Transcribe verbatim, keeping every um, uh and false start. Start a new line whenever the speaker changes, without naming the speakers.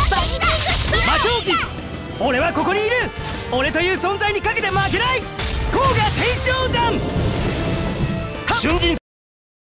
負け置き。俺はここにいる。俺という存在にかけて負けない。甲賀天正山。瞬陣